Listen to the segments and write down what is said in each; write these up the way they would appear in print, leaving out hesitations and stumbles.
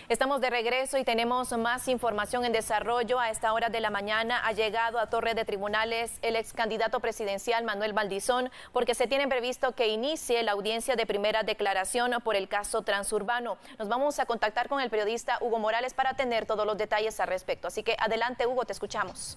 Estamos de regreso y tenemos más información en desarrollo. A esta hora de la mañana ha llegado a Torre de Tribunales el ex candidato presidencial Manuel Valdizón, porque se tiene previsto que inicie la audiencia de primera declaración por el caso Transurbano. Nos vamos a contactar con el periodista Hugo Morales para tener todos los detalles al respecto. Así que adelante, Hugo, te escuchamos.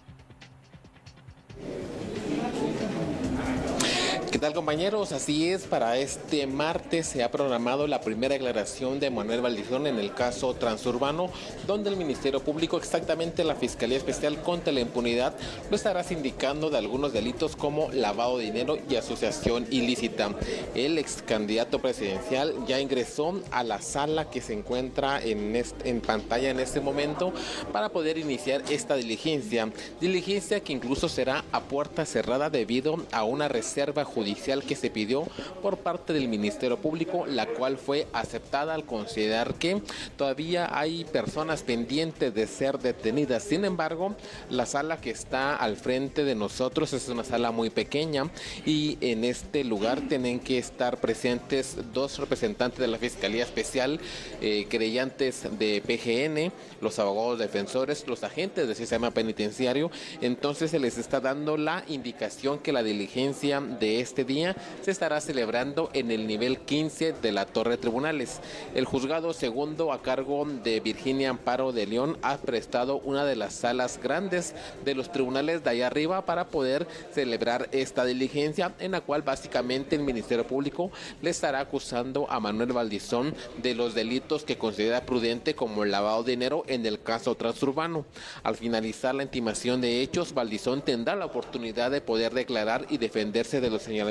¿Qué tal, compañeros? Así es, para este martes se ha programado la primera declaración de Manuel Valdizón en el caso Transurbano, donde el Ministerio Público, exactamente la Fiscalía Especial contra la Impunidad, lo estará sindicando de algunos delitos como lavado de dinero y asociación ilícita. El ex candidato presidencial ya ingresó a la sala que se encuentra en pantalla en este momento para poder iniciar esta diligencia que incluso será a puerta cerrada debido a una reserva judicial que se pidió por parte del Ministerio Público, la cual fue aceptada al considerar que todavía hay personas pendientes de ser detenidas. Sin embargo, la sala que está al frente de nosotros es una sala muy pequeña y en este lugar tienen que estar presentes dos representantes de la Fiscalía Especial, querellantes de PGN, los abogados defensores, los agentes del sistema penitenciario. Entonces se les está dando la indicación que la diligencia de este día se estará celebrando en el nivel 15 de la Torre de Tribunales. El juzgado segundo, a cargo de Virginia Amparo de León, ha prestado una de las salas grandes de los tribunales de allá arriba para poder celebrar esta diligencia, en la cual básicamente el Ministerio Público le estará acusando a Manuel Valdizón de los delitos que considera prudente, como el lavado de dinero en el caso Transurbano. Al finalizar la intimación de hechos, Valdizón tendrá la oportunidad de poder declarar y defenderse de los señalamientos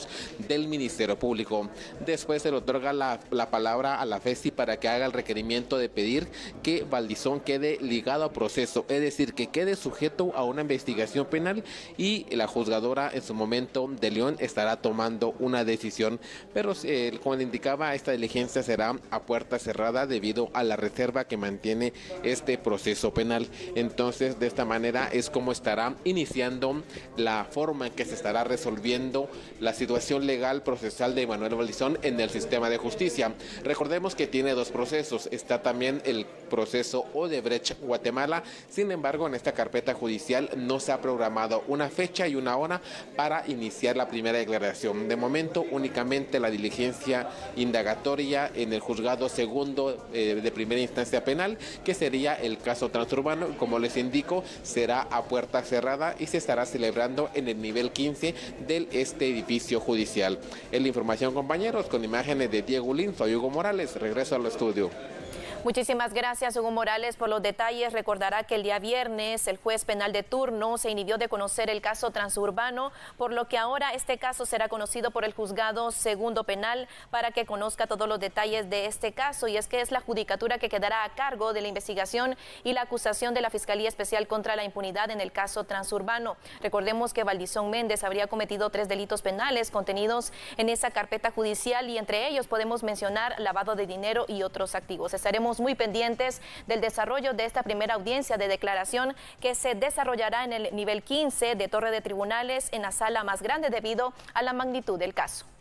del Ministerio Público. Después se le otorga la palabra a la FESI para que haga el requerimiento de pedir que Valdizón quede ligado a proceso, es decir, que quede sujeto a una investigación penal, y la juzgadora en su momento de León estará tomando una decisión, pero como le indicaba, esta diligencia será a puerta cerrada debido a la reserva que mantiene este proceso penal. Entonces, de esta manera es como estará iniciando la forma en que se estará resolviendo la situación legal procesal de Manuel Valdizón en el sistema de justicia. Recordemos que tiene dos procesos. Está también el proceso Odebrecht Guatemala. Sin embargo, en esta carpeta judicial no se ha programado una fecha y una hora para iniciar la primera declaración. De momento, únicamente la diligencia indagatoria en el juzgado segundo de primera instancia penal, que sería el caso Transurbano. Como les indico, será a puerta cerrada y se estará celebrando en el nivel 15 del edificio judicial. Es la información, compañeros, con imágenes de Diego Ulín. Soy Hugo Morales, regreso al estudio. Muchísimas gracias, Hugo Morales, por los detalles. Recordará que el día viernes el juez penal de turno se inhibió de conocer el caso Transurbano, por lo que ahora este caso será conocido por el juzgado segundo penal para que conozca todos los detalles de este caso. Y es que es la judicatura que quedará a cargo de la investigación y la acusación de la Fiscalía Especial contra la Impunidad en el caso Transurbano. Recordemos que Valdizón Méndez habría cometido 3 delitos penales contenidos en esa carpeta judicial, y entre ellos podemos mencionar lavado de dinero y otros activos. Estaremos muy pendientes del desarrollo de esta primera audiencia de declaración, que se desarrollará en el nivel 15 de Torre de Tribunales, en la sala más grande debido a la magnitud del caso.